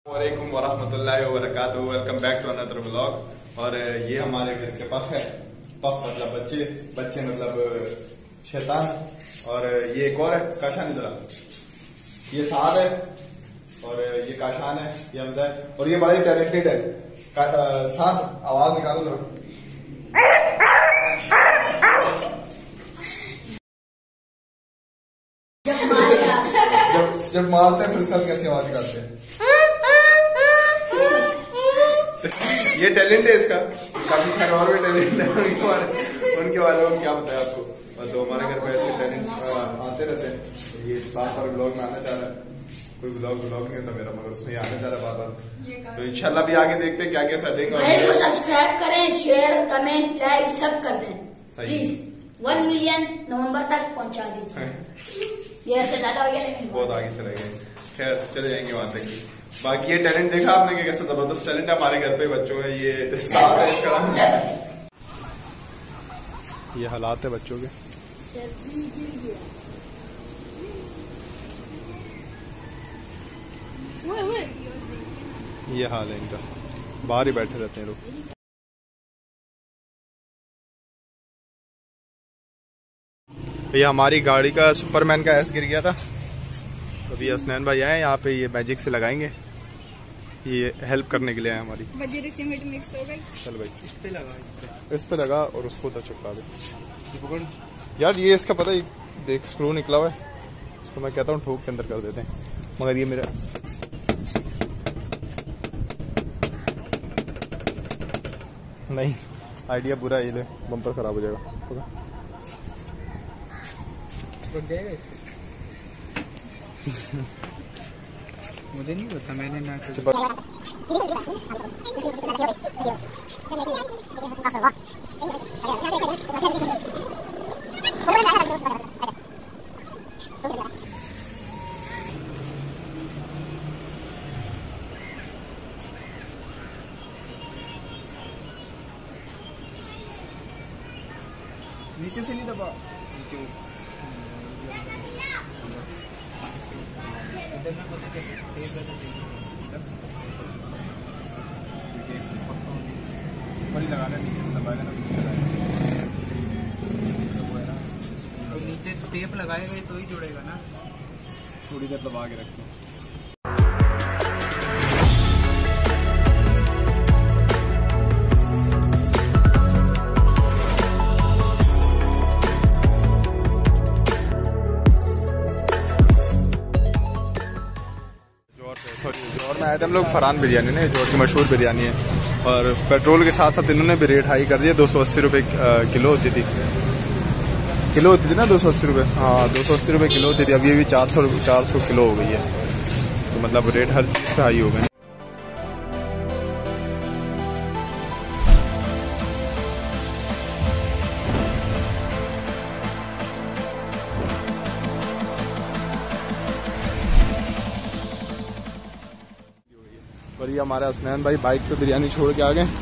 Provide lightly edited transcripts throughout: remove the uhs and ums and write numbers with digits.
वालेकुम वरहमतुल्लाहि वबरकातुहू। Welcome back to another vlog. और ये हमारे घर के पफ है। पफ मतलब बच्चे, बच्चे मतलब शैतान। और ये एक और है काशान, इधर ये साद है और ये काशान है, ये हमजा है और ये बड़ा ही टैलेंटेड है। साद आवाज निकालो जरा। जब मारते हैं फिर उसका कैसी आवाज निकालते हैं। ये टैलेंट है इसका, काफी सारे और भी टैलेंट है उनके बारे में क्या बताया आपको। तो हमारे घर पे ऐसे टैलेंट आते रहते हैं। ये बार बार ब्लॉग में आना चाह रहा है, कोई ब्लॉग नहीं होता मेरा, मगर उसमें आना चाह रहा है बार। तो इंशाल्लाह भी आगे देखते हैं क्या क्या सेटिंग। सब्सक्राइब करें, शेयर, कमेंट, लाइक सब कर दें प्लीज। 1 मिलियन नवंबर तक पहुंचा दीजिए। ये ऐसे डाटा हो गया लेकिन बहुत आगे चले गए। खैर चले जाएंगे वहां तक। बाकी ये टैलेंट देखा आपने कि कैसे जबरदस्त टैलेंट है हमारे घर पे बच्चों में। ये साथ है इसका, ये हालात है बच्चों के। ये हाल है इनका, बाहर ही बैठे रहते हैं लोग। ये हमारी गाड़ी का सुपरमैन का एस गिर गया था। अभी असनैन भाई आए यहाँ पे, ये मैजिक से लगाएंगे। ये हेल्प करने के लिए आए हमारी। बजरी सीमेंट मिक्स हो गई। चल भाई इस पे लगा और उसको तो चिपका दे यार। ये इसका पता ही देख, स्क्रू निकला हुआ है। इसको मैं कहता हूँ ठोक के अंदर कर देते हैं, मगर ये मेरा नहीं आइडिया बुरा है। ये ले बम्पर खराब हो जाएगा। रुक जाएगा इससे। मुझे नहीं पता, मैंने ना नीचे से नहीं दबा। लगाना नीचे दबाएगा ना, नीचे टेप लगाएगा तो ही जुड़ेगा ना। थोड़ी देर दबा के रखते हैं। जोर में आए थे हम लोग फरहान बिरयानी ने, जोर की मशहूर बिरयानी है। और पेट्रोल के साथ साथ इन्होंने भी रेट हाई कर दिया। 280 रुपये किलो होती थी, ना 280 रुपये। हाँ 280 रुपये किलो होती थी। अब ये भी 400 किलो हो गई है। तो मतलब रेट हर चीज़ पे हाई हो गए। और ये हमारे असनैन भाई बाइक पे बिरयानी छोड़ के आ गए।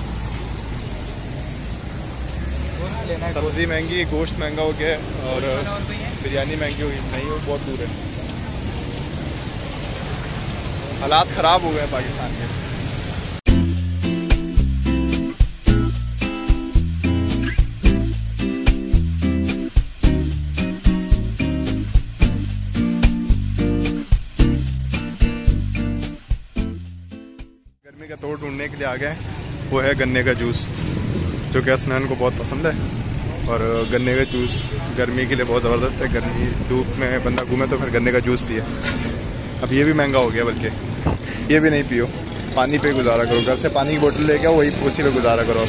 सब्जी महंगी, गोश्त महंगा हो गया और बिरयानी महंगी हो गई। नहीं वो बहुत दूर है। हालात खराब हो गए पाकिस्तान के। गर्मी का तोड़ ढूंढने के लिए आ गए। वो है गन्ने का जूस, जो कि असनैन को बहुत पसंद है। और गन्ने का जूस गर्मी के लिए बहुत ज़बरदस्त है। गर्मी धूप में बंदा घूमे तो फिर गन्ने का जूस पिए। अब ये भी महंगा हो गया, बल्कि ये भी नहीं पियो, पानी पे गुजारा करो। घर से पानी की बोतल लेके आओ, वही उसी पे गुजारा करो।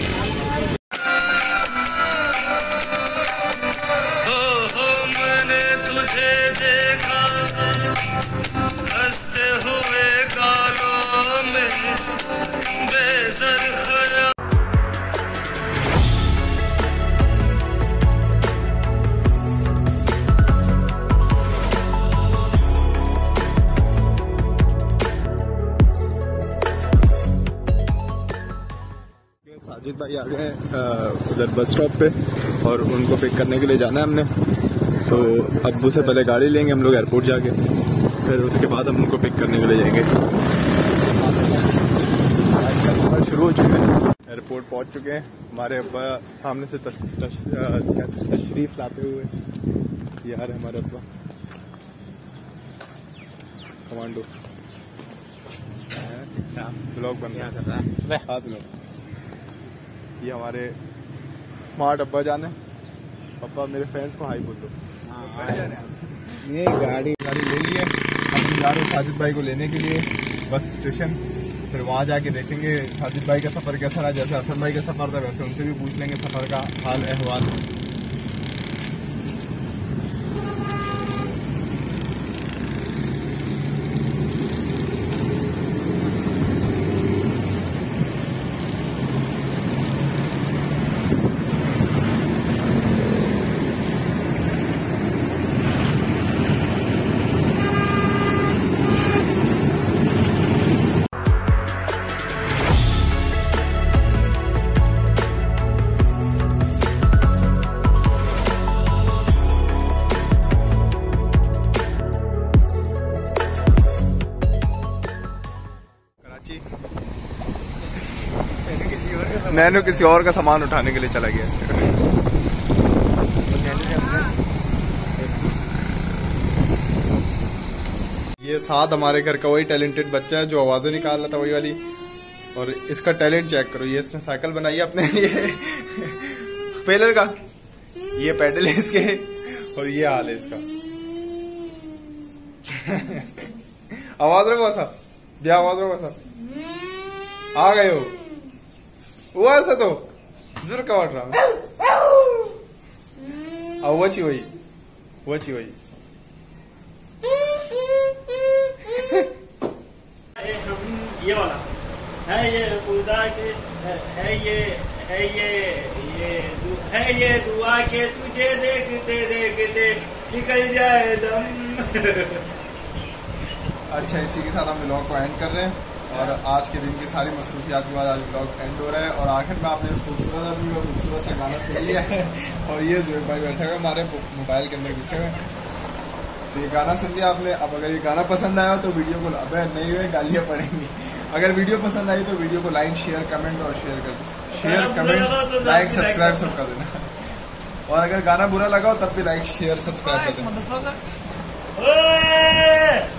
साजिद भाई आ गए उधर बस स्टॉप पे और उनको पिक करने के लिए जाना है हमने। तो अब्बू से पहले गाड़ी लेंगे हम लोग एयरपोर्ट जाके, फिर उसके बाद हम उनको पिक करने के लिए जाएंगे। एयरपोर्ट पहुंच चुके हैं। हमारे अब्बा सामने से तशरीफ लाते हुए। ये आ रहे हमारे अब्बा कमांडो। ब्लॉग बन रहा है हाथ में। ये हमारे स्मार्ट अब्बा जाने। अब्बा मेरे फैंस को हाई बोल दो। ये गाड़ी ले ली है, हम जा रहे हैं साजिद भाई को लेने के लिए बस स्टेशन। फिर वहाँ जाके देखेंगे साजिद भाई का सफर कैसा रहा। जैसे हसन भाई का सफर था वैसे उनसे भी पूछ लेंगे सफर का हाल अहवाल। नैनो किसी और का सामान उठाने के लिए चला गया। ये साथ हमारे घर का वही टैलेंटेड बच्चा है जो आवाजें निकाल रहा था वही वाली। और इसका टैलेंट चेक करो। ये इसने साइकिल बनाई है अपने लिए पेलर का। ये पैडल है इसके और ये हाल है इसका। आवाज रखो ऐसा भैया, आवाज रखो ऐसा। आ गए हो वो ऐसा तो जरूर काट रहा अब वची वही ये वाला है, ये खुदा के है, ये दुआ के तुझे देखते देखते निकल जाए दम। अच्छा, इसी के साथ हम व्लॉग को एंड कर रहे हैं और आज के दिन की सारी मसरूफियात के बाद आज व्लॉग एंड हो रहा है। और आखिर में आपने इस खूबसूरत आदमी और खूबसूरत से गाना सुन लिया है और ये जुबेर भाई बैठे हुए हमारे मोबाइल के अंदर घुसे हुए। तो ये गाना सुन लिया आपने। अब अगर ये गाना पसंद आया तो वीडियो को नहीं हुए गालियाँ पड़ेंगी। अगर वीडियो पसंद आई तो वीडियो को लाइक शेयर कमेंट और शेयर कर दो। शेयर कमेंट लाइक सब्सक्राइब सब कर देना। और अगर गाना बुरा लगा हो तब भी लाइक शेयर सब्सक्राइब कर देना।